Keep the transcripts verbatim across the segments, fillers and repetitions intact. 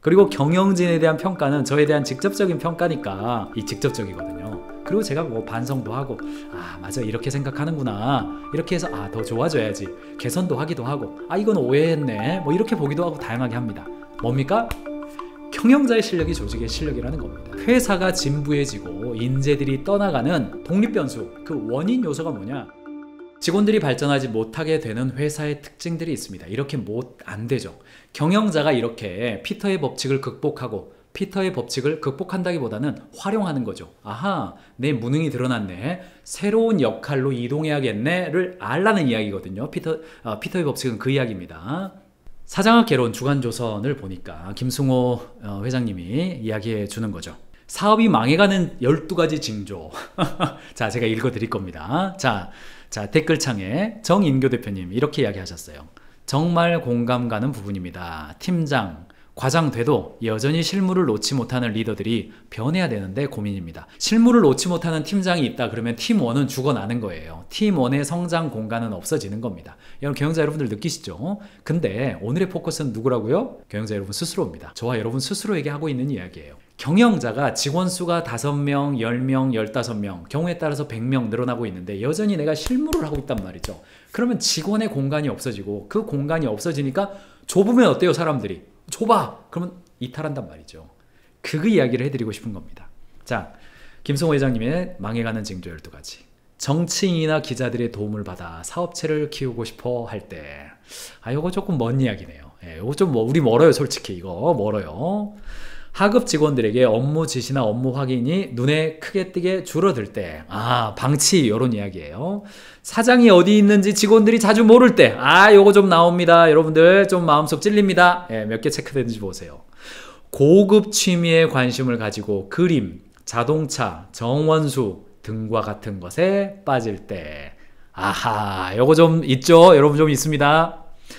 그리고 경영진에 대한 평가는 저에 대한 직접적인 평가니까 이 직접적이거든요. 그리고 제가 뭐 반성도 하고 아 맞아 이렇게 생각하는구나 이렇게 해서 아 더 좋아져야지 개선도 하기도 하고 아 이건 오해했네 뭐 이렇게 보기도 하고 다양하게 합니다. 뭡니까? 경영자의 실력이 조직의 실력이라는 겁니다. 회사가 진부해지고 인재들이 떠나가는 독립변수, 그 원인 요소가 뭐냐? 직원들이 발전하지 못하게 되는 회사의 특징들이 있습니다. 이렇게 못 안 되죠. 경영자가 이렇게 피터의 법칙을 극복하고 피터의 법칙을 극복한다기보다는 활용하는 거죠. 아하, 내 무능이 드러났네. 새로운 역할로 이동해야겠네를 알라는 이야기거든요. 피터, 어, 피터의 법칙은 그 이야기입니다. 사장학 개론 주간조선을 보니까 김승호 회장님이 이야기해 주는 거죠. 사업이 망해가는 열두 가지 징조. 자, 제가 읽어 드릴 겁니다. 자, 자, 댓글창에 정인교 대표님 이렇게 이야기하셨어요. 정말 공감 가는 부분입니다. 팀장, 과장 돼도 여전히 실무를 놓지 못하는 리더들이 변해야 되는데 고민입니다. 실무를 놓지 못하는 팀장이 있다 그러면 팀원은 죽어나는 거예요. 팀원의 성장 공간은 없어지는 겁니다. 여러분 경영자 여러분들 느끼시죠? 근데 오늘의 포커스는 누구라고요? 경영자 여러분 스스로입니다. 저와 여러분 스스로에게 하고 있는 이야기예요. 경영자가 직원 수가 다섯 명, 열 명, 열다섯 명, 경우에 따라서 백 명 늘어나고 있는데 여전히 내가 실무를 하고 있단 말이죠. 그러면 직원의 공간이 없어지고 그 공간이 없어지니까 좁으면 어때요 사람들이? 좁아! 그러면 이탈한단 말이죠. 그 이야기를 해드리고 싶은 겁니다. 자, 김승호 회장님의 망해가는 징조 열두 가지. 정치인이나 기자들의 도움을 받아 사업체를 키우고 싶어 할 때, 아, 요거 조금 먼 이야기네요. 예, 요거 좀 뭐, 우리 멀어요, 솔직히. 이거 멀어요. 하급 직원들에게 업무 지시나 업무 확인이 눈에 크게 띄게 줄어들 때, 아, 방치, 요런 이야기예요. 사장이 어디 있는지 직원들이 자주 모를 때, 아, 요거 좀 나옵니다. 여러분들 좀 마음속 찔립니다. 예, 몇 개 체크되는지 보세요. 고급 취미에 관심을 가지고 그림, 자동차, 정원수 등과 같은 것에 빠질 때, 아하, 요거 좀 있죠? 여러분 좀 있습니다.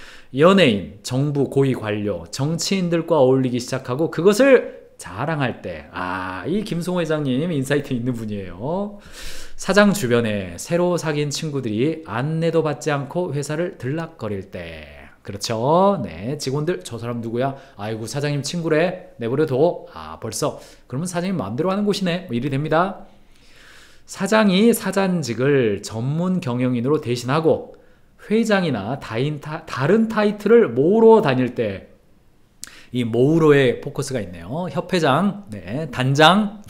연예인, 정부 고위 관료, 정치인들과 어울리기 시작하고 그것을 자랑할 때, 아, 이 김승호 회장님 인사이트 있는 분이에요. 사장 주변에 새로 사귄 친구들이 안내도 받지 않고 회사를 들락거릴 때, 그렇죠. 네, 직원들 저 사람 누구야? 아이고 사장님 친구래. 내버려둬. 아, 벌써 그러면 사장님 마음대로 하는 곳이네. 뭐 일이 됩니다. 사장이 사장직을 전문 경영인으로 대신하고 회장이나 다인, 타, 다른 타이틀을 모으러 다닐 때, 이 모으러의 포커스가 있네요. 협회장, 네, 단장,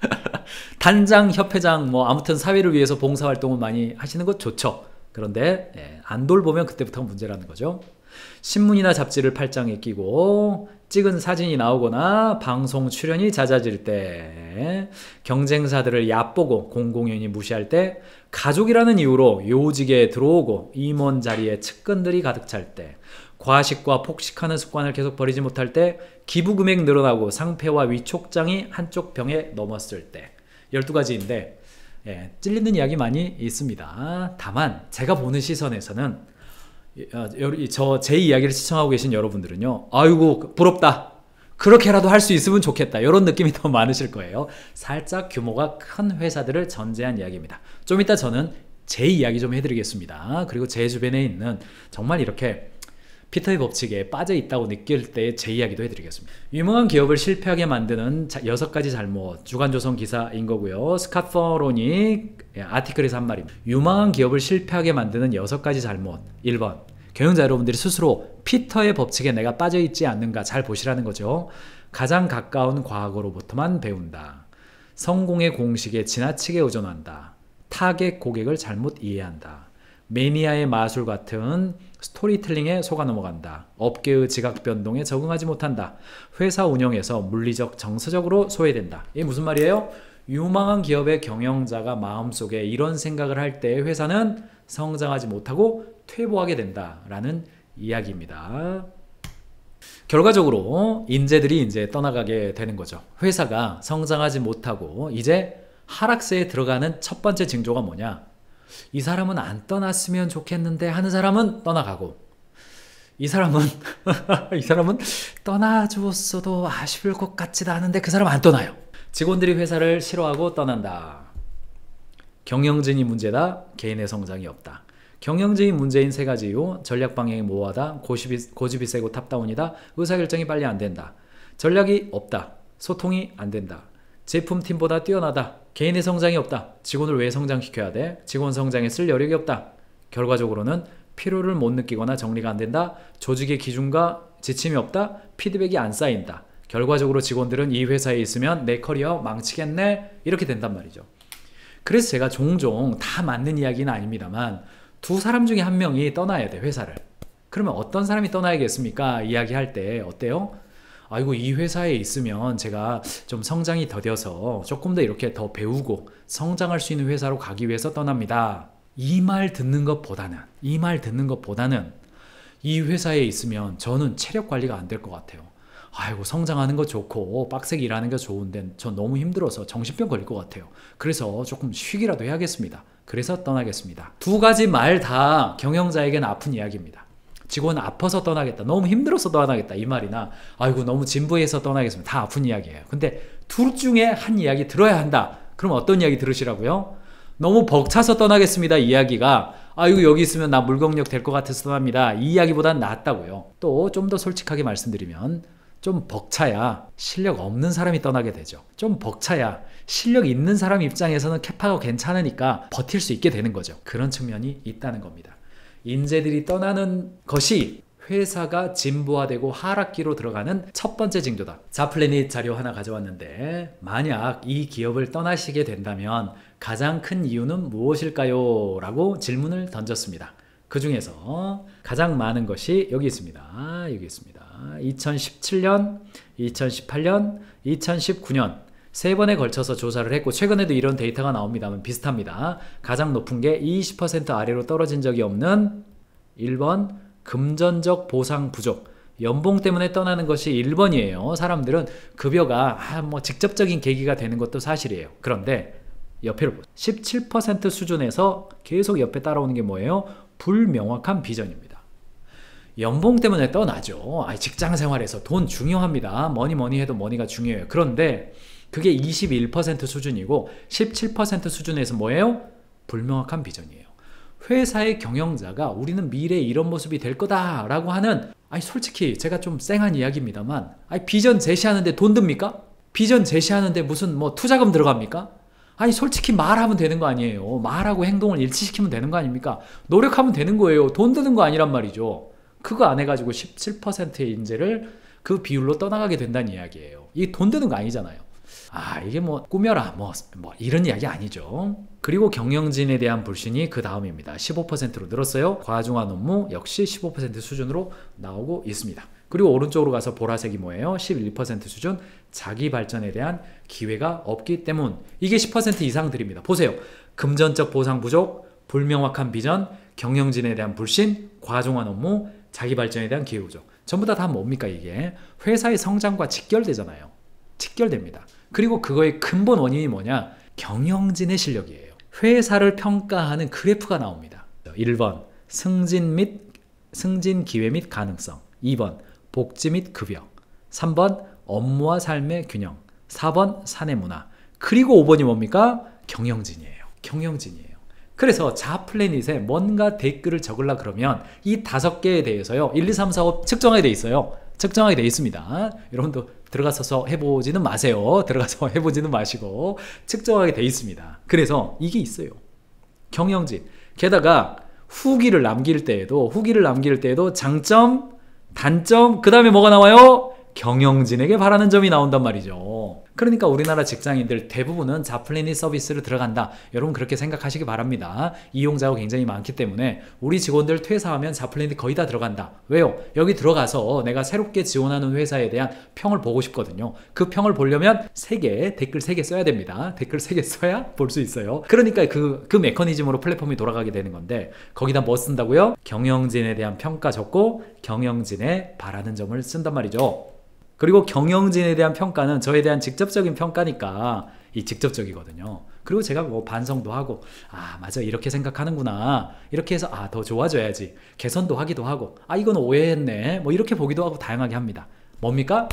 단장, 협회장, 뭐 아무튼 사회를 위해서 봉사활동을 많이 하시는 것 좋죠. 그런데 네, 안 돌보면 그때부터 문제라는 거죠. 신문이나 잡지를 팔짱에 끼고 찍은 사진이 나오거나 방송 출연이 잦아질 때, 경쟁사들을 얕보고 공공연히 무시할 때, 가족이라는 이유로 요직에 들어오고 임원 자리에 측근들이 가득 찰 때, 과식과 폭식하는 습관을 계속 버리지 못할 때, 기부 금액 늘어나고 상패와 위촉장이 한쪽 병에 넘었을 때, 열두 가지인데 예, 찔리는 이야기 많이 있습니다. 다만 제가 보는 시선에서는 저 제 이야기를 시청하고 계신 여러분들은요, 아이고 부럽다, 그렇게라도 할 수 있으면 좋겠다, 이런 느낌이 더 많으실 거예요. 살짝 규모가 큰 회사들을 전제한 이야기입니다. 좀 이따 저는 제 이야기 좀 해드리겠습니다. 그리고 제 주변에 있는 정말 이렇게 피터의 법칙에 빠져 있다고 느낄 때 제 이야기도 해드리겠습니다. 유명한 기업을 실패하게 만드는 여섯 가지 잘못, 주간조선 기사인 거고요. 스캇 퍼로니 아티클에서 한 말입니다. 유망한 기업을 실패하게 만드는 여섯 가지 잘못. 일 번, 경영자 여러분들이 스스로 피터의 법칙에 내가 빠져있지 않는가 잘 보시라는 거죠. 가장 가까운 과거로부터만 배운다. 성공의 공식에 지나치게 의존한다. 타겟 고객을 잘못 이해한다. 매니아의 마술 같은 스토리텔링에 속아 넘어간다. 업계의 지각 변동에 적응하지 못한다. 회사 운영에서 물리적 정서적으로 소외된다. 이게 무슨 말이에요? 유망한 기업의 경영자가 마음속에 이런 생각을 할 때 회사는 성장하지 못하고 퇴보하게 된다라는 이야기입니다. 결과적으로 인재들이 이제 떠나가게 되는 거죠. 회사가 성장하지 못하고 이제 하락세에 들어가는 첫 번째 징조가 뭐냐? 이 사람은 안 떠났으면 좋겠는데 하는 사람은 떠나가고, 이 사람은 이 사람은 떠나주었어도 아쉬울 것 같지도 않은데 그 사람 안 떠나요. 직원들이 회사를 싫어하고 떠난다. 경영진이 문제다. 개인의 성장이 없다. 경영진이 문제인 세 가지 이유: 전략 방향이 모호하다, 고집이, 고집이 세고 탑다운이다, 의사결정이 빨리 안 된다. 전략이 없다. 소통이 안 된다. 제품팀보다 뛰어나다. 개인의 성장이 없다. 직원을 왜 성장시켜야 돼? 직원 성장에 쓸 여력이 없다. 결과적으로는 필요를 못 느끼거나 정리가 안 된다. 조직의 기준과 지침이 없다. 피드백이 안 쌓인다. 결과적으로 직원들은 이 회사에 있으면 내 커리어 망치겠네. 이렇게 된단 말이죠. 그래서 제가 종종 다 맞는 이야기는 아닙니다만 두 사람 중에 한 명이 떠나야 돼, 회사를. 그러면 어떤 사람이 떠나야겠습니까? 이야기할 때 어때요? 아이고, 이 회사에 있으면 제가 좀 성장이 더뎌서 조금 더 이렇게 더 배우고 성장할 수 있는 회사로 가기 위해서 떠납니다. 이 말 듣는 것보다는 이 말 듣는 것보다는 이 회사에 있으면 저는 체력 관리가 안 될 것 같아요. 아이고, 성장하는 거 좋고 빡세게 일하는 거 좋은데 저 너무 힘들어서 정신병 걸릴 것 같아요. 그래서 조금 쉬기라도 해야겠습니다. 그래서 떠나겠습니다. 두 가지 말 다 경영자에게는 아픈 이야기입니다. 직원 아파서 떠나겠다, 너무 힘들어서 떠나겠다 이 말이나 아이고 너무 진부해서 떠나겠습니다, 다 아픈 이야기예요. 근데 둘 중에 한 이야기 들어야 한다. 그럼 어떤 이야기 들으시라고요? 너무 벅차서 떠나겠습니다 이야기가 아이고 여기 있으면 나 물공력 될 것 같아서 떠납니다 이 이야기보단 낫다고요. 또 좀 더 솔직하게 말씀드리면 좀 벅차야 실력 없는 사람이 떠나게 되죠. 좀 벅차야 실력 있는 사람 입장에서는 캐파가 괜찮으니까 버틸 수 있게 되는 거죠. 그런 측면이 있다는 겁니다. 인재들이 떠나는 것이 회사가 진부화되고 하락기로 들어가는 첫 번째 징조다. 자플래닛 자료 하나 가져왔는데 만약 이 기업을 떠나시게 된다면 가장 큰 이유는 무엇일까요? 라고 질문을 던졌습니다. 그 중에서 가장 많은 것이 여기 있습니다. 여기 있습니다. 이천십칠 년, 이천십팔 년, 이천십구 년 세 번에 걸쳐서 조사를 했고 최근에도 이런 데이터가 나옵니다만 비슷합니다. 가장 높은 게 이십 퍼센트 아래로 떨어진 적이 없는 일 번 금전적 보상 부족. 연봉 때문에 떠나는 것이 일 번이에요. 사람들은 급여가 아, 뭐 직접적인 계기가 되는 것도 사실이에요. 그런데 옆에를 보세요. 십칠 퍼센트 수준에서 계속 옆에 따라오는 게 뭐예요? 불명확한 비전입니다. 연봉 때문에 떠나죠. 아, 직장 생활에서 돈 중요합니다. 뭐니 뭐니 해도 머니가 중요해요. 그런데 그게 이십일 퍼센트 수준이고 십칠 퍼센트 수준에서 뭐예요? 불명확한 비전이에요. 회사의 경영자가 우리는 미래에 이런 모습이 될 거다 라고 하는, 아니 솔직히 제가 좀 쌩한 이야기입니다만 아니 비전 제시하는데 돈 듭니까? 비전 제시하는데 무슨 뭐 투자금 들어갑니까? 아니 솔직히 말하면 되는 거 아니에요. 말하고 행동을 일치시키면 되는 거 아닙니까? 노력하면 되는 거예요. 돈 드는 거 아니란 말이죠. 그거 안 해가지고 십칠 퍼센트의 인재를 그 비율로 떠나가게 된다는 이야기예요. 이게 돈 드는 거 아니잖아요. 아 이게 뭐 꾸며라 뭐, 뭐 이런 이야기 아니죠. 그리고 경영진에 대한 불신이 그 다음입니다. 십오 퍼센트로 늘었어요. 과중한 업무 역시 십오 퍼센트 수준으로 나오고 있습니다. 그리고 오른쪽으로 가서 보라색이 뭐예요? 십일 퍼센트 수준. 자기 발전에 대한 기회가 없기 때문. 이게 십 퍼센트 이상 드립니다. 보세요. 금전적 보상 부족, 불명확한 비전, 경영진에 대한 불신, 과중한 업무, 자기 발전에 대한 기회 부족. 전부 다 다 뭡니까 이게? 회사의 성장과 직결되잖아요. 직결됩니다. 그리고 그거의 근본 원인이 뭐냐? 경영진의 실력이에요. 회사를 평가하는 그래프가 나옵니다. 일 번 승진 및 승진 기회 및 가능성, 이 번 복지 및 급여, 삼 번 업무와 삶의 균형, 사 번 사내 문화, 그리고 오 번이 뭡니까? 경영진이에요. 경영진이에요. 그래서 자플래닛에 뭔가 댓글을 적으려 그러면 이 다섯 개에 대해서요 일, 이, 삼, 사, 오 측정하게 돼 있어요. 측정하게 돼 있습니다. 여러분도 들어가서 해보지는 마세요. 들어가서 해보지는 마시고 측정하게 돼 있습니다. 그래서 이게 있어요. 경영진. 게다가 후기를 남길 때에도 후기를 남길 때에도 장점, 단점, 그 다음에 뭐가 나와요? 경영진에게 바라는 점이 나온단 말이죠. 그러니까 우리나라 직장인들 대부분은 자플래닛 서비스를 들어간다. 여러분 그렇게 생각하시기 바랍니다. 이용자가 굉장히 많기 때문에 우리 직원들 퇴사하면 자플래닛 거의 다 들어간다. 왜요? 여기 들어가서 내가 새롭게 지원하는 회사에 대한 평을 보고 싶거든요. 그 평을 보려면 세 개, 댓글 세 개 써야 됩니다. 댓글 세 개 써야 볼 수 있어요. 그러니까 그, 그 메커니즘으로 플랫폼이 돌아가게 되는 건데 거기다 뭐 쓴다고요? 경영진에 대한 평가 적고 경영진에 바라는 점을 쓴단 말이죠. 그리고 경영진에 대한 평가는 저에 대한 직접적인 평가니까 이 직접적이거든요. 그리고 제가 뭐 반성도 하고 아 맞아 이렇게 생각하는구나 이렇게 해서 아 더 좋아져야지 개선도 하기도 하고 아 이건 오해했네 뭐 이렇게 보기도 하고 다양하게 합니다. 뭡니까?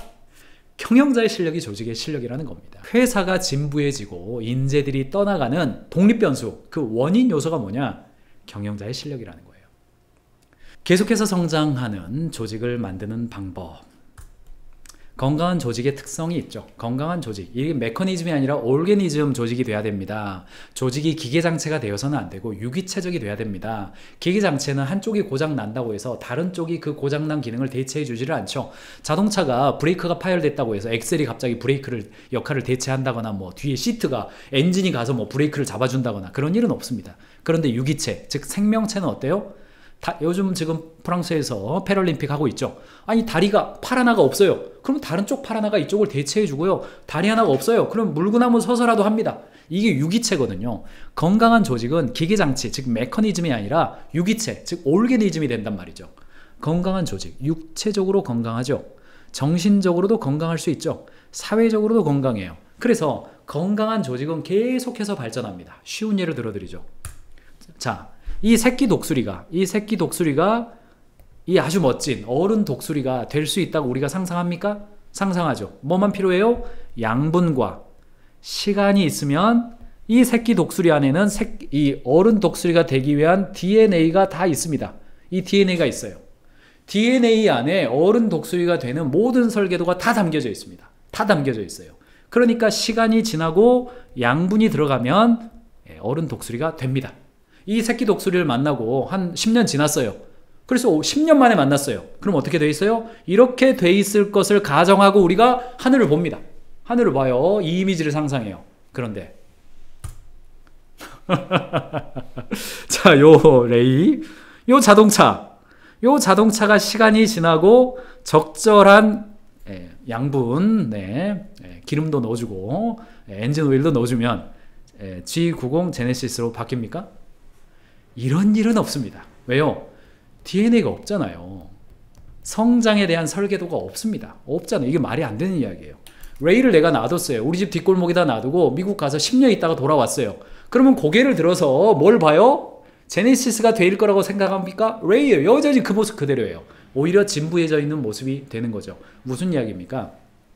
경영자의 실력이 조직의 실력이라는 겁니다. 회사가 진부해지고 인재들이 떠나가는 독립변수, 그 원인 요소가 뭐냐? 경영자의 실력이라는 거예요. 계속해서 성장하는 조직을 만드는 방법. 건강한 조직의 특성이 있죠. 건강한 조직, 이게 메커니즘이 아니라 오르게니즘 조직이 돼야 됩니다. 조직이 기계장체가 되어서는 안 되고 유기체적이 돼야 됩니다. 기계장체는 한쪽이 고장 난다고 해서 다른 쪽이 그 고장난 기능을 대체해 주지를 않죠. 자동차가 브레이크가 파열됐다고 해서 엑셀이 갑자기 브레이크를 역할을 대체한다거나 뭐 뒤에 시트가 엔진이 가서 뭐 브레이크를 잡아준다거나 그런 일은 없습니다. 그런데 유기체, 즉 생명체는 어때요? 다, 요즘 지금 프랑스에서 패럴림픽 하고 있죠. 아니 다리가 팔 하나가 없어요. 그럼 다른 쪽 팔 하나가 이쪽을 대체해 주고요. 다리 하나가 없어요. 그럼 물구나무 서서라도 합니다. 이게 유기체거든요. 건강한 조직은 기계장치, 즉 메커니즘이 아니라 유기체, 즉 오르게니즘이 된단 말이죠. 건강한 조직, 육체적으로 건강하죠. 정신적으로도 건강할 수 있죠. 사회적으로도 건강해요. 그래서 건강한 조직은 계속해서 발전합니다. 쉬운 예를 들어드리죠. 자, 이 새끼 독수리가 이 새끼 독수리가 이 아주 멋진 어른 독수리가 될 수 있다고 우리가 상상합니까? 상상하죠. 뭐만 필요해요? 양분과 시간이 있으면 이 새끼 독수리 안에는 새끼, 이 어른 독수리가 되기 위한 디엔에이가 다 있습니다. 이 디엔에이가 있어요. 디엔에이 안에 어른 독수리가 되는 모든 설계도가 다 담겨져 있습니다. 다 담겨져 있어요. 그러니까 시간이 지나고 양분이 들어가면 어른 독수리가 됩니다. 이 새끼 독수리를 만나고 한 십 년 지났어요. 그래서 십 년 만에 만났어요. 그럼 어떻게 돼 있어요? 이렇게 돼 있을 것을 가정하고 우리가 하늘을 봅니다. 하늘을 봐요. 이 이미지를 상상해요. 그런데 자, 요 레이, 요 자동차, 요 자동차가 시간이 지나고 적절한 예, 양분, 네, 예, 기름도 넣어주고 예, 엔진 오일도 넣어주면 예, 지 구십 제네시스로 바뀝니까? 이런 일은 없습니다. 왜요? 디엔에이가 없잖아요. 성장에 대한 설계도가 없습니다. 없잖아요. 이게 말이 안 되는 이야기예요. 레이를 내가 놔뒀어요. 우리 집 뒷골목에다 놔두고 미국 가서 십 년 있다가 돌아왔어요. 그러면 고개를 들어서 뭘 봐요? 제네시스가 될 거라고 생각합니까? 레이예요. 여전히 그 모습 그대로예요. 오히려 진부해져 있는 모습이 되는 거죠. 무슨 이야기입니까?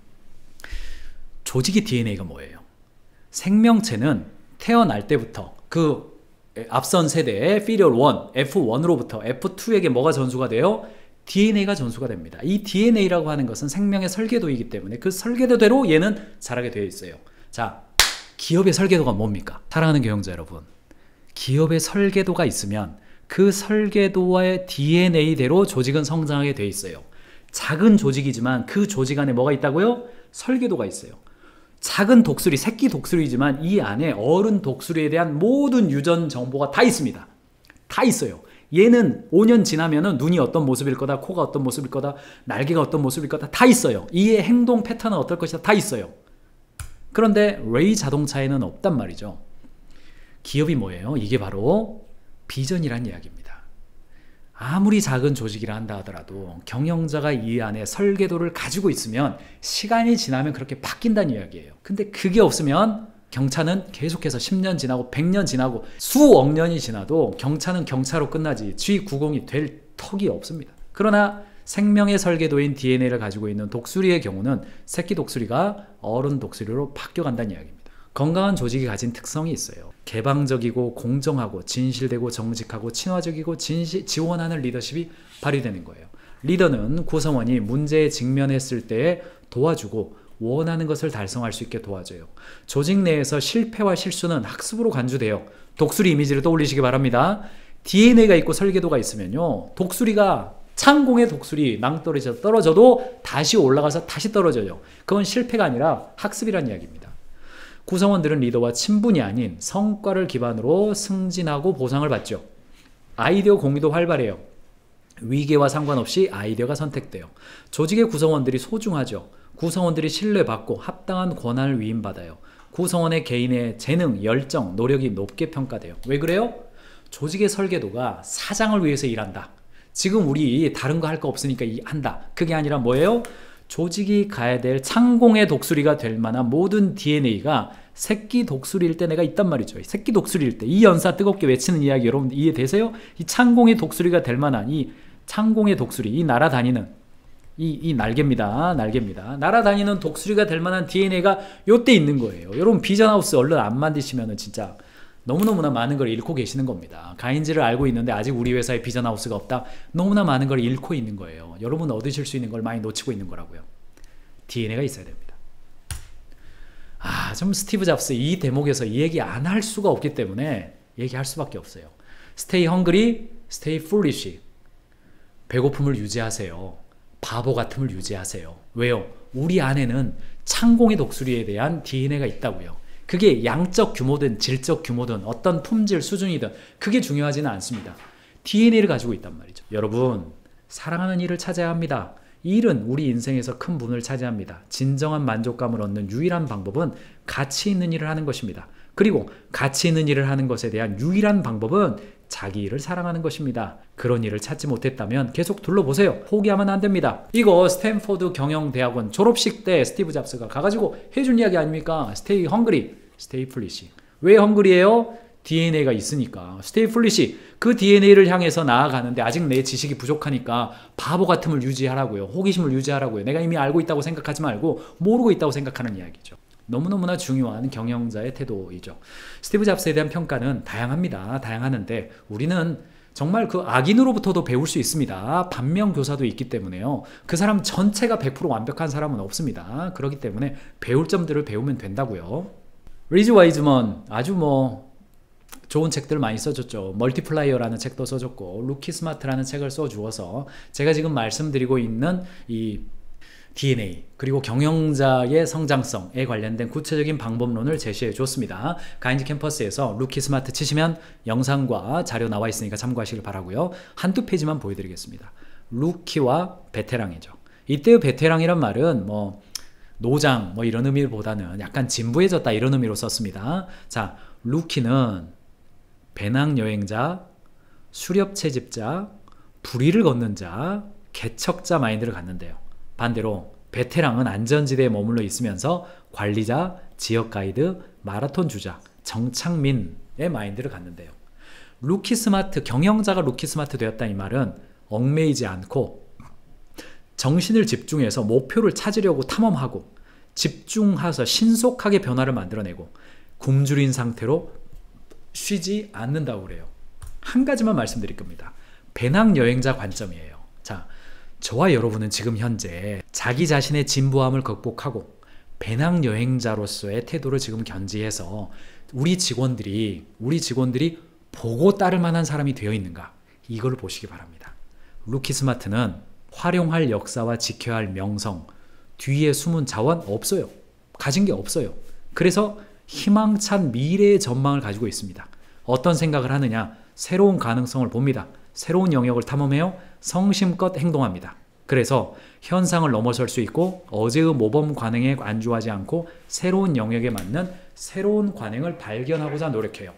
조직의 디엔에이가 뭐예요? 생명체는 태어날 때부터 그 앞선 세대의 피리얼 일, 에프 원으로부터 에프 투에게 뭐가 전수가 돼요? 디엔에이가 전수가 됩니다. 이 디엔에이라고 하는 것은 생명의 설계도이기 때문에 그 설계도대로 얘는 자라게 되어 있어요. 자, 기업의 설계도가 뭡니까? 사랑하는 경영자 여러분, 기업의 설계도가 있으면 그 설계도와의 디엔에이대로 조직은 성장하게 되어 있어요. 작은 조직이지만 그 조직 안에 뭐가 있다고요? 설계도가 있어요. 작은 독수리, 새끼 독수리지만 이 안에 어른 독수리에 대한 모든 유전 정보가 다 있습니다. 다 있어요. 얘는 오 년 지나면은 눈이 어떤 모습일 거다, 코가 어떤 모습일 거다, 날개가 어떤 모습일 거다, 다 있어요. 이의 행동 패턴은 어떨 것이다, 다 있어요. 그런데 레이 자동차에는 없단 말이죠. 기업이 뭐예요? 이게 바로 비전이란 이야기입니다. 아무리 작은 조직이라 한다 하더라도 경영자가 이 안에 설계도를 가지고 있으면 시간이 지나면 그렇게 바뀐다는 이야기예요. 근데 그게 없으면 경차는 계속해서 십 년 지나고 백 년 지나고 수억 년이 지나도 경차는 경차로 끝나지 지 구십이 될 턱이 없습니다. 그러나 생명의 설계도인 디엔에이를 가지고 있는 독수리의 경우는 새끼 독수리가 어른 독수리로 바뀌어간다는 이야기입니다. 건강한 조직이 가진 특성이 있어요. 개방적이고 공정하고 진실되고 정직하고 친화적이고 진시, 지원하는 리더십이 발휘되는 거예요. 리더는 구성원이 문제에 직면했을 때 도와주고 원하는 것을 달성할 수 있게 도와줘요. 조직 내에서 실패와 실수는 학습으로 간주돼요. 독수리 이미지를 떠올리시기 바랍니다. 디엔에이가 있고 설계도가 있으면요, 독수리가 창공의 독수리 낭떠러져 떨어져도 다시 올라가서 다시 떨어져요. 그건 실패가 아니라 학습이란 이야기입니다. 구성원들은 리더와 친분이 아닌 성과를 기반으로 승진하고 보상을 받죠. 아이디어 공유도 활발해요. 위계와 상관없이 아이디어가 선택돼요. 조직의 구성원들이 소중하죠. 구성원들이 신뢰받고 합당한 권한을 위임받아요. 구성원의 개인의 재능, 열정, 노력이 높게 평가돼요. 왜 그래요? 조직의 설계도가 사장을 위해서 일한다. 지금 우리 다른 거 할 거 없으니까 이 한다. 그게 아니라 뭐예요? 조직이 가야 될 창공의 독수리가 될 만한 모든 디엔에이가 새끼 독수리일 때 내가 있단 말이죠. 새끼 독수리일 때 이 연사 뜨겁게 외치는 이야기 여러분 이해되세요? 이 창공의 독수리가 될 만한 이 창공의 독수리, 이 날아다니는 이, 이 날개입니다. 날개입니다. 날아다니는 독수리가 될 만한 디엔에이가 요때 있는 거예요. 여러분 비전하우스 얼른 안 만드시면은 진짜 너무너무나 많은 걸 잃고 계시는 겁니다. 가인지를 알고 있는데 아직 우리 회사에 비전하우스가 없다. 너무나 많은 걸 잃고 있는 거예요. 여러분 얻으실 수 있는 걸 많이 놓치고 있는 거라고요. 디엔에이가 있어야 됩니다. 아, 좀 스티브 잡스 이 대목에서 이 얘기 안 할 수가 없기 때문에 얘기할 수밖에 없어요. Stay hungry, stay foolish. 배고픔을 유지하세요. 바보 같음을 유지하세요. 왜요? 우리 안에는 창공의 독수리에 대한 디엔에이가 있다고요. 그게 양적 규모든 질적 규모든 어떤 품질 수준이든 그게 중요하지는 않습니다. 디엔에이를 가지고 있단 말이죠. 여러분, 사랑하는 일을 찾아야 합니다. 이 일은 우리 인생에서 큰 부분을 차지합니다. 진정한 만족감을 얻는 유일한 방법은 가치 있는 일을 하는 것입니다. 그리고 가치 있는 일을 하는 것에 대한 유일한 방법은 자기 일을 사랑하는 것입니다. 그런 일을 찾지 못했다면 계속 둘러보세요. 포기하면 안 됩니다. 이거 스탠포드 경영대학원 졸업식 때 스티브 잡스가 가가지고 해준 이야기 아닙니까? Stay hungry, stay foolish. 왜 헝그리예요? 디엔에이가 있으니까. Stay foolish. 그 디엔에이를 향해서 나아가는데 아직 내 지식이 부족하니까 바보 같음을 유지하라고요. 호기심을 유지하라고요. 내가 이미 알고 있다고 생각하지 말고 모르고 있다고 생각하는 이야기죠. 너무너무나 중요한 경영자의 태도이죠. 스티브 잡스에 대한 평가는 다양합니다. 다양하는데 우리는 정말 그 악인으로부터도 배울 수 있습니다. 반면교사도 있기 때문에요. 그 사람 전체가 백 퍼센트 완벽한 사람은 없습니다. 그렇기 때문에 배울 점들을 배우면 된다고요. 리즈 와이즈먼 아주 뭐 좋은 책들 많이 써줬죠. 멀티플라이어라는 책도 써줬고 루키 스마트라는 책을 써주어서 제가 지금 말씀드리고 있는 이 디엔에이 그리고 경영자의 성장성에 관련된 구체적인 방법론을 제시해 줬습니다. 가인즈 캠퍼스에서 루키 스마트 치시면 영상과 자료 나와 있으니까 참고하시길 바라고요. 한두 페이지만 보여드리겠습니다. 루키와 베테랑이죠. 이때의 베테랑이란 말은 뭐 노장 뭐 이런 의미보다는 약간 진부해졌다 이런 의미로 썼습니다. 자, 루키는 배낭여행자, 수렵채집자, 불의를 걷는 자, 개척자 마인드를 갖는데요. 반대로 베테랑은 안전지대에 머물러 있으면서 관리자, 지역 가이드, 마라톤 주자, 정착민의 마인드를 갖는데요. 루키 스마트, 경영자가 루키 스마트 되었다 이 말은 얽매이지 않고 정신을 집중해서 목표를 찾으려고 탐험하고 집중해서 신속하게 변화를 만들어내고 굶주린 상태로 쉬지 않는다고 그래요. 한 가지만 말씀드릴 겁니다. 배낭여행자 관점이에요. 자, 저와 여러분은 지금 현재 자기 자신의 진부함을 극복하고 배낭여행자로서의 태도를 지금 견지해서 우리 직원들이 우리 직원들이 보고 따를 만한 사람이 되어 있는가 이걸 보시기 바랍니다. 루키 스마트는 활용할 역사와 지켜야 할 명성 뒤에 숨은 자원 없어요. 가진 게 없어요. 그래서 희망찬 미래의 전망을 가지고 있습니다. 어떤 생각을 하느냐? 새로운 가능성을 봅니다. 새로운 영역을 탐험해요. 성심껏 행동합니다. 그래서 현상을 넘어설 수 있고 어제의 모범 관행에 안주하지 않고 새로운 영역에 맞는 새로운 관행을 발견하고자 노력해요.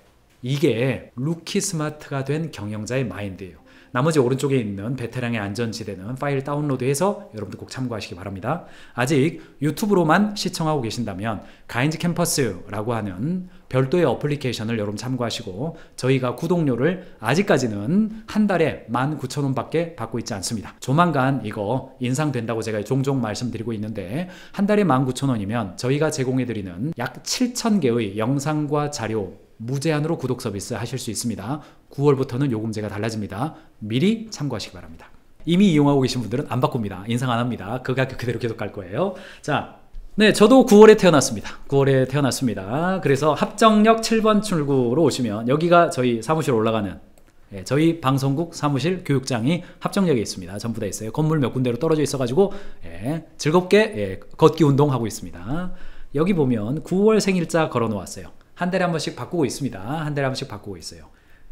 이게 루키 스마트가 된 경영자의 마인드예요. 나머지 오른쪽에 있는 베테랑의 안전지대는 파일 다운로드해서 여러분들 꼭 참고하시기 바랍니다. 아직 유튜브로만 시청하고 계신다면 가인즈 캠퍼스라고 하는 별도의 어플리케이션을 여러분 참고하시고 저희가 구독료를 아직까지는 한 달에 만 구천 원 밖에 받고 있지 않습니다. 조만간 이거 인상된다고 제가 종종 말씀드리고 있는데 한 달에 만 구천 원이면 저희가 제공해드리는 약 칠천 개의 영상과 자료 무제한으로 구독 서비스 하실 수 있습니다. 구월부터는 요금제가 달라집니다. 미리 참고하시기 바랍니다. 이미 이용하고 계신 분들은 안 바꿉니다. 인상 안 합니다. 그 가격 그대로 계속 갈 거예요. 자, 네, 저도 구월에 태어났습니다. 구월에 태어났습니다. 그래서 합정역 칠 번 출구로 오시면 여기가 저희 사무실 올라가는 예, 저희 방송국 사무실 교육장이 합정역에 있습니다. 전부 다 있어요. 건물 몇 군데로 떨어져 있어가지고 예, 즐겁게 예, 걷기 운동하고 있습니다. 여기 보면 구월 생일자 걸어 놓았어요. 한 달에 한 번씩 바꾸고 있습니다. 한 달에 한 번씩 바꾸고 있어요.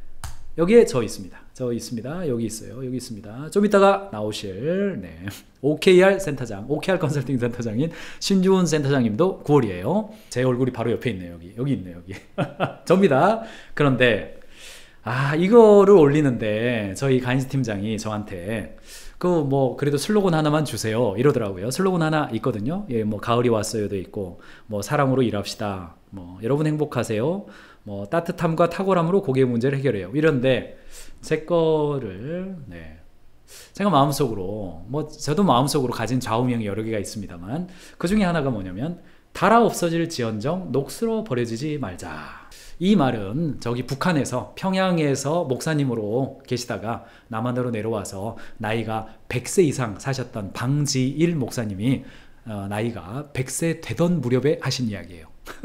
여기에 저 있습니다. 저 있습니다. 여기 있어요. 여기 있습니다. 좀 이따가 나오실 네. 오케이알 센터장, 오케이알 컨설팅 센터장인 신주훈 센터장님도 구월이에요. 제 얼굴이 바로 옆에 있네요. 여기 여기 있네요. 여기 접니다. 그런데 아 이거를 올리는데 저희 가인즈 팀장이 저한테 그 뭐 그래도 슬로건 하나만 주세요 이러더라고요. 슬로건 하나 있거든요. 예, 뭐 가을이 왔어요도 있고 뭐 사랑으로 일합시다. 뭐 여러분 행복하세요. 뭐 따뜻함과 탁월함으로 고객 문제를 해결해요. 이런데 제 거를 네. 제가 마음속으로 뭐 저도 마음속으로 가진 좌우명이 여러 개가 있습니다만 그 중에 하나가 뭐냐면 달아 없어질 지언정 녹슬어 버려지지 말자. 이 말은 저기 북한에서 평양에서 목사님으로 계시다가 남한으로 내려와서 나이가 백 세 이상 사셨던 방지일 목사님이 어, 나이가 백 세 되던 무렵에 하신 이야기예요.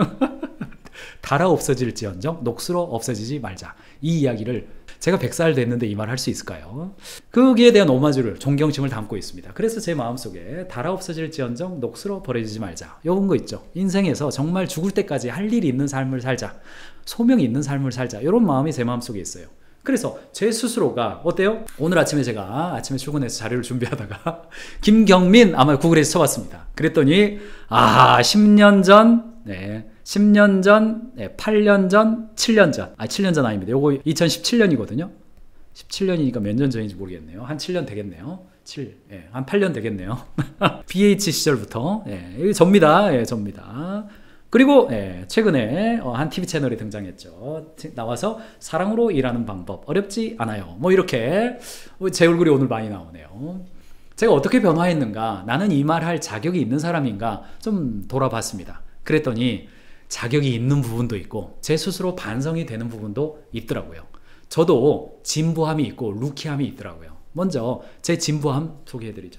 달아 없어질지언정 녹슬어 없어지지 말자. 이 이야기를 제가 백 살 됐는데 이 말 할 수 있을까요? 거기에 대한 오마주를, 존경심을 담고 있습니다. 그래서 제 마음속에 달아 없어질지언정 녹슬어 버려지지 말자. 요런 거 있죠. 인생에서 정말 죽을 때까지 할 일이 있는 삶을 살자. 소명이 있는 삶을 살자. 이런 마음이 제 마음속에 있어요. 그래서 제 스스로가 어때요? 오늘 아침에 제가 아침에 출근해서 자료를 준비하다가 김경민 아마 구글에서 쳐봤습니다. 그랬더니 아 십 년 전 네, 십 년 전, 네, 팔 년 전, 칠 년 전. 아, 칠 년 전 아닙니다. 요거 이천십칠 년이거든요. 십칠 년이니까 몇 년 전인지 모르겠네요. 한 칠 년 되겠네요. 칠, 예, 한 팔 년 되겠네요. 비에이치 시절부터, 예, 이게 접니다. 예, 접니다. 그리고, 예, 최근에 어, 한 티비 채널에 등장했죠. 나와서 사랑으로 일하는 방법, 어렵지 않아요. 뭐 이렇게 제 얼굴이 오늘 많이 나오네요. 제가 어떻게 변화했는가, 나는 이 말 할 자격이 있는 사람인가 좀 돌아봤습니다. 그랬더니 자격이 있는 부분도 있고 제 스스로 반성이 되는 부분도 있더라고요. 저도 진부함이 있고 루키함이 있더라고요. 먼저 제 진부함 소개해드리죠.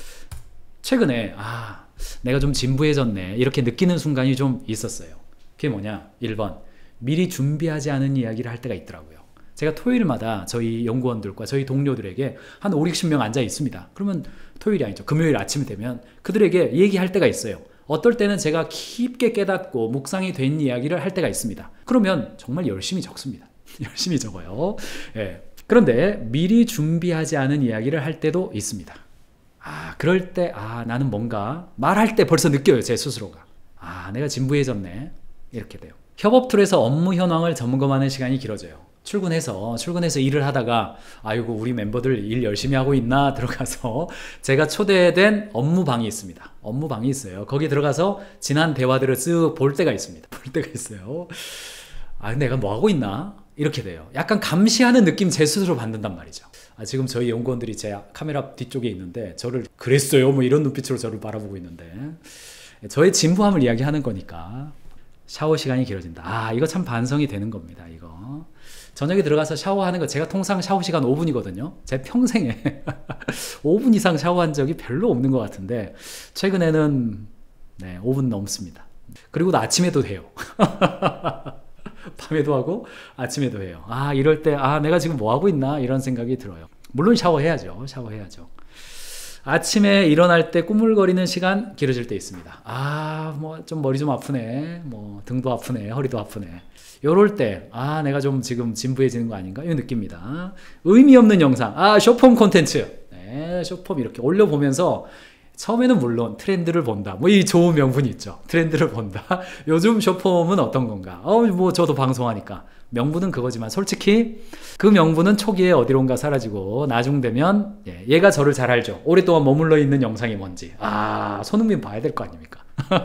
최근에 아 내가 좀 진부해졌네 이렇게 느끼는 순간이 좀 있었어요. 그게 뭐냐, 일 번 미리 준비하지 않은 이야기를 할 때가 있더라고요. 제가 토요일마다 저희 연구원들과 저희 동료들에게 한 오륙십 명 앉아 있습니다. 그러면 토요일이 아니죠, 금요일 아침이 되면 그들에게 얘기할 때가 있어요. 어떨 때는 제가 깊게 깨닫고 묵상이 된 이야기를 할 때가 있습니다. 그러면 정말 열심히 적습니다. 열심히 적어요. 예. 그런데 미리 준비하지 않은 이야기를 할 때도 있습니다. 아, 그럴 때, 아, 나는 뭔가 말할 때 벌써 느껴요, 제 스스로가. 아, 내가 진부해졌네. 이렇게 돼요. 협업 툴에서 업무 현황을 점검하는 시간이 길어져요. 출근해서 출근해서 일을 하다가 아이고 우리 멤버들 일 열심히 하고 있나 들어가서 제가 초대된 업무방이 있습니다. 업무방이 있어요. 거기 들어가서 지난 대화들을 쓱 볼 때가 있습니다. 볼 때가 있어요. 아 내가 뭐 하고 있나 이렇게 돼요. 약간 감시하는 느낌 제 스스로 받는단 말이죠. 아, 지금 저희 연구원들이 제 카메라 뒤쪽에 있는데 저를 그랬어요 뭐 이런 눈빛으로 저를 바라보고 있는데 저의 진부함을 이야기하는 거니까 샤워 시간이 길어진다. 아 이거 참 반성이 되는 겁니다. 이거 저녁에 들어가서 샤워하는 거 제가 통상 샤워 시간 오 분이거든요. 제 평생에 오 분 이상 샤워한 적이 별로 없는 것 같은데 최근에는 네, 오 분 넘습니다. 그리고 아침에도 해요. 밤에도 하고 아침에도 해요. 아 이럴 때 아 내가 지금 뭐 하고 있나 이런 생각이 들어요. 물론 샤워해야죠. 샤워해야죠. 아침에 일어날 때 꾸물거리는 시간 길어질 때 있습니다. 아, 뭐 좀 머리 좀 아프네. 뭐 등도 아프네. 허리도 아프네. 요럴 때, 아, 내가 좀 지금 진부해지는 거 아닌가? 이 느낍니다. 의미 없는 영상. 아, 숏폼 콘텐츠. 네, 숏폼 이렇게 올려보면서 처음에는 물론 트렌드를 본다. 뭐 이 좋은 명분이 있죠. 트렌드를 본다. 요즘 숏폼은 어떤 건가? 어, 뭐 저도 방송하니까. 명분은 그거지만 솔직히 그 명분은 초기에 어디론가 사라지고 나중 되면 예, 얘가 저를 잘 알죠. 오랫동안 머물러 있는 영상이 뭔지. 아, 손흥민 봐야 될 거 아닙니까?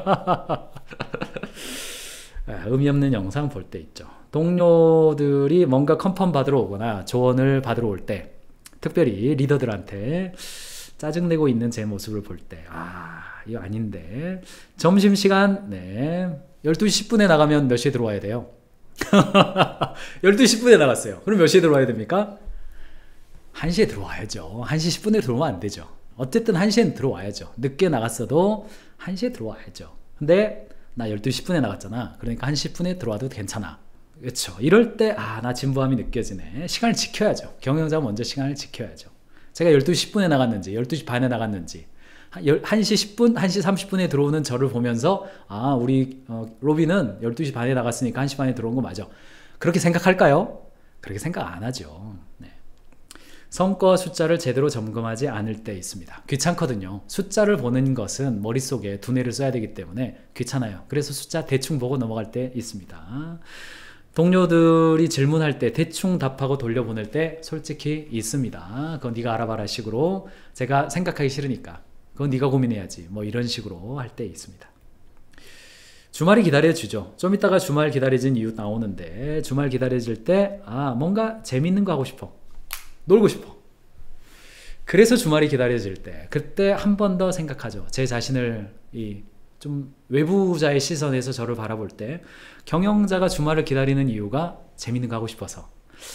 의미 없는 영상 볼 때 있죠. 동료들이 뭔가 컨펌 받으러 오거나 조언을 받으러 올 때, 특별히 리더들한테 짜증내고 있는 제 모습을 볼 때, 아, 이거 아닌데. 점심시간, 네. 열두 시 십 분에 나가면 몇 시에 들어와야 돼요? 열두 시 십 분에 나갔어요. 그럼 몇 시에 들어와야 됩니까? 한 시에 들어와야죠. 한 시 십 분에 들어오면 안 되죠. 어쨌든 한 시엔 들어와야죠. 늦게 나갔어도 한 시에 들어와야죠. 근데 나 열두 시 십 분에 나갔잖아. 그러니까 한 시 십 분에 들어와도 괜찮아. 그렇죠. 이럴 때 아, 나 진부함이 느껴지네. 시간을 지켜야죠. 경영자가 먼저 시간을 지켜야죠. 제가 열두 시 십 분에 나갔는지 열두 시 반에 나갔는지 한 시 십 분, 한 시 삼십 분에 들어오는 저를 보면서 아, 우리 어, 로비는 열두 시 반에 나갔으니까 한 시 반에 들어온 거 맞아. 그렇게 생각할까요? 그렇게 생각 안 하죠. 네. 성과 숫자를 제대로 점검하지 않을 때 있습니다. 귀찮거든요. 숫자를 보는 것은 머릿속에 두뇌를 써야 되기 때문에 귀찮아요. 그래서 숫자 대충 보고 넘어갈 때 있습니다. 동료들이 질문할 때 대충 답하고 돌려보낼 때 솔직히 있습니다. 그건 네가 알아봐라 식으로 제가 생각하기 싫으니까 그건 네가 고민해야지 뭐 이런 식으로 할 때 있습니다. 주말이 기다려지죠. 좀 이따가 주말 기다려진 이유 나오는데 주말 기다려질 때 아 뭔가 재밌는 거 하고 싶어. 놀고 싶어. 그래서 주말이 기다려질 때 그때 한 번 더 생각하죠. 제 자신을 이 좀 외부자의 시선에서 저를 바라볼 때 경영자가 주말을 기다리는 이유가 재밌는 거 하고 싶어서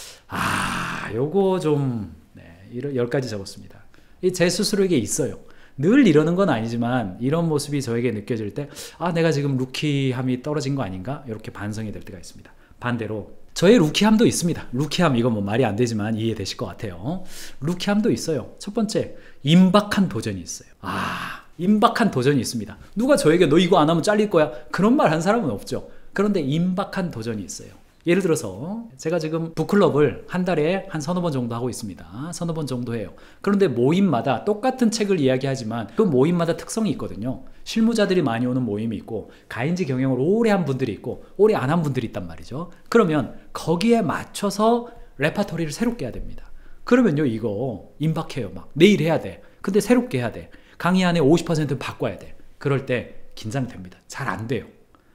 아 요거 좀 네, 열 가지 적었습니다. 이 제 스스로에게 있어요. 늘 이러는 건 아니지만 이런 모습이 저에게 느껴질 때 아 내가 지금 루키함이 떨어진 거 아닌가 이렇게 반성이 될 때가 있습니다. 반대로 저의 루키함도 있습니다. 루키함 이거 뭐 말이 안 되지만 이해되실 것 같아요. 루키함도 있어요. 첫 번째 임박한 도전이 있어요. 아 임박한 도전이 있습니다. 누가 저에게 너 이거 안 하면 잘릴 거야 그런 말 한 사람은 없죠. 그런데 임박한 도전이 있어요. 예를 들어서 제가 지금 북클럽을 한 달에 한 서너 번 정도 하고 있습니다. 서너 번 정도 해요. 그런데 모임마다 똑같은 책을 이야기하지만 그 모임마다 특성이 있거든요. 실무자들이 많이 오는 모임이 있고 가인지 경영을 오래 한 분들이 있고 오래 안 한 분들이 있단 말이죠. 그러면 거기에 맞춰서 레파토리를 새롭게 해야 됩니다. 그러면요 이거 임박해요. 막 내일 해야 돼. 근데 새롭게 해야 돼. 강의 안에 오십 퍼센트 바꿔야 돼. 그럴 때 긴장됩니다. 잘 안 돼요.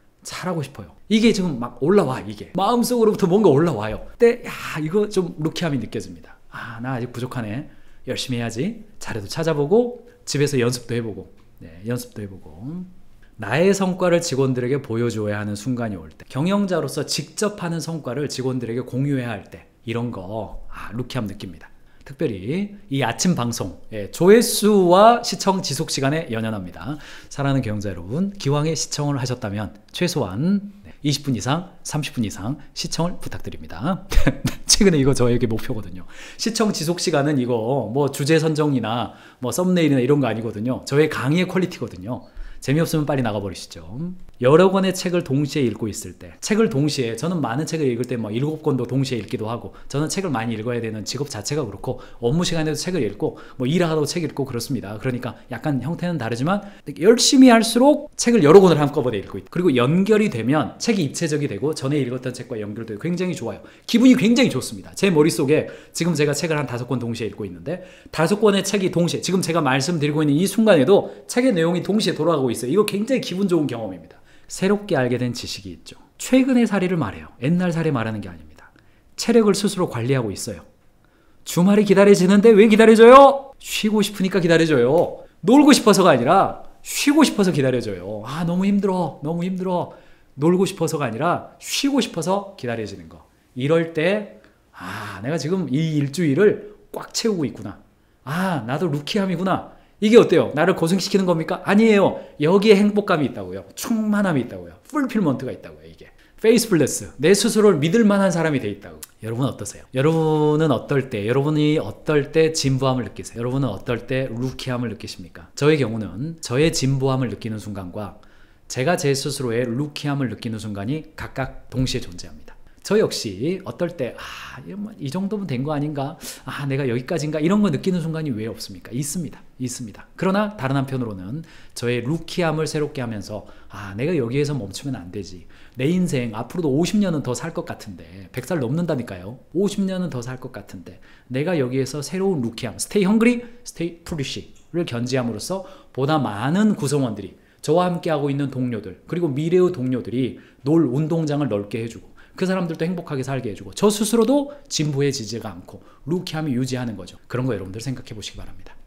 잘하고 싶어요. 이게 지금 막 올라와. 이게 마음속으로부터 뭔가 올라와요. 근데 야 이거 좀 루키함이 느껴집니다. 아 나 아직 부족하네. 열심히 해야지. 자료도 찾아보고 집에서 연습도 해보고 네, 연습도 해보고 나의 성과를 직원들에게 보여줘야 하는 순간이 올 때 경영자로서 직접 하는 성과를 직원들에게 공유해야 할 때 이런 거 아, 루키함 느낍니다. 특별히 이 아침 방송 예, 조회수와 시청 지속 시간에 연연합니다. 사랑하는 경영자 여러분 기왕에 시청을 하셨다면 최소한 이십 분 이상 삼십 분 이상 시청을 부탁드립니다. 최근에 이거 저에게 목표거든요. 시청 지속 시간은 이거 뭐 주제 선정이나 뭐 썸네일이나 이런 거 아니거든요. 저의 강의의 퀄리티거든요. 재미없으면 빨리 나가버리시죠. 여러 권의 책을 동시에 읽고 있을 때 책을 동시에 저는 많은 책을 읽을 때 뭐 일곱 권도 동시에 읽기도 하고 저는 책을 많이 읽어야 되는 직업 자체가 그렇고 업무 시간에도 책을 읽고 뭐 일하다도 책 읽고 그렇습니다. 그러니까 약간 형태는 다르지만 열심히 할수록 책을 여러 권을 한꺼번에 읽고 있다. 그리고 연결이 되면 책이 입체적이 되고 전에 읽었던 책과 연결되고 굉장히 좋아요. 기분이 굉장히 좋습니다. 제 머릿속에 지금 제가 책을 한 다섯 권 동시에 읽고 있는데 다섯 권의 책이 동시에 지금 제가 말씀드리고 있는 이 순간에도 책의 내용이 동시에 돌아가고 있어요. 이거 굉장히 기분 좋은 경험입니다. 새롭게 알게 된 지식이 있죠. 최근의 사례를 말해요. 옛날 사례 말하는 게 아닙니다. 체력을 스스로 관리하고 있어요. 주말이 기다려지는데 왜 기다려줘요? 쉬고 싶으니까 기다려줘요. 놀고 싶어서가 아니라 쉬고 싶어서 기다려줘요. 아 너무 힘들어 너무 힘들어 놀고 싶어서가 아니라 쉬고 싶어서 기다려지는 거. 이럴 때 아 내가 지금 이 일주일을 꽉 채우고 있구나. 아 나도 루키함이구나. 이게 어때요? 나를 고생시키는 겁니까? 아니에요. 여기에 행복감이 있다고요. 충만함이 있다고요. 풀필먼트가 있다고요. 이게 페이스풀레스, 내 스스로를 믿을 만한 사람이 돼 있다고. 여러분 어떠세요? 여러분은 어떨 때, 여러분이 어떨 때 진부함을 느끼세요? 여러분은 어떨 때 루키함을 느끼십니까? 저의 경우는 저의 진부함을 느끼는 순간과 제가 제 스스로의 루키함을 느끼는 순간이 각각 동시에 존재합니다. 저 역시 어떨 때 아, 이 정도면 된 거 아닌가? 아, 내가 여기까지인가? 이런 거 느끼는 순간이 왜 없습니까? 있습니다. 있습니다. 그러나 다른 한편으로는 저의 루키함을 새롭게 하면서 아, 내가 여기에서 멈추면 안 되지. 내 인생 앞으로도 오십 년은 더 살 것 같은데 백 살 넘는다니까요. 오십 년은 더 살 것 같은데 내가 여기에서 새로운 루키함, stay hungry, stay foolish를 견지함으로써 보다 많은 구성원들이 저와 함께하고 있는 동료들 그리고 미래의 동료들이 놀 운동장을 넓게 해주고 그 사람들도 행복하게 살게 해주고 저 스스로도 진부해지지가 않고 루키함이 유지하는 거죠. 그런 거 여러분들 생각해 보시기 바랍니다.